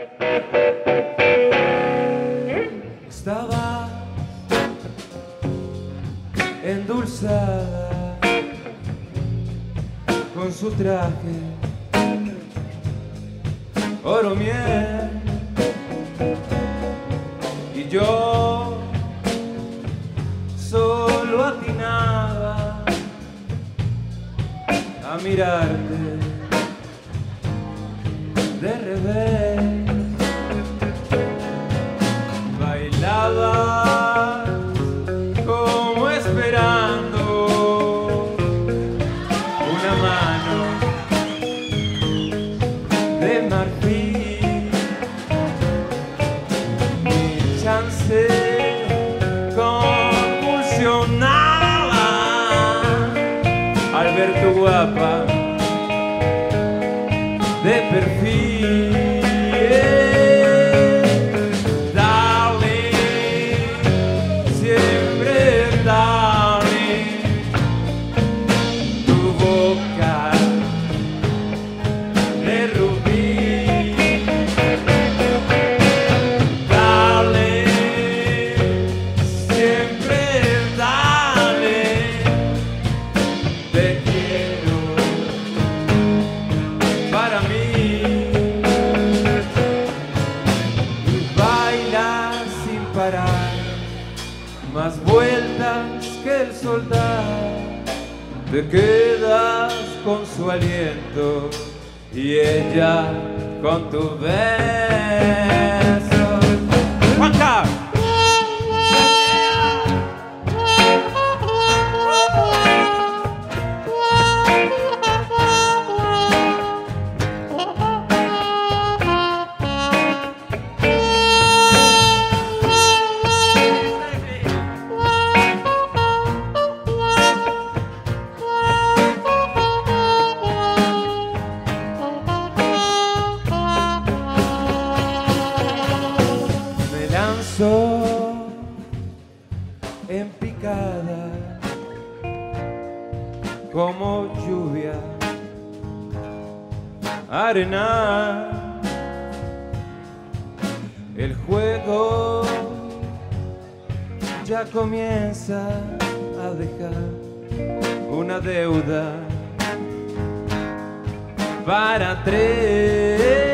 Estaba endulzada con su traje oro miel y yo solo atinaba a mirarte de revés. Bailaba como esperando una mano de marfil. Mi chance convulsionaba al ver tu guapa de perfil. Más vueltas que el soldado, te quedas con su aliento y ella con tu beso. ¡Juanca! En picada como lluvia, arena, el juego ya comienza a dejar una deuda para tres.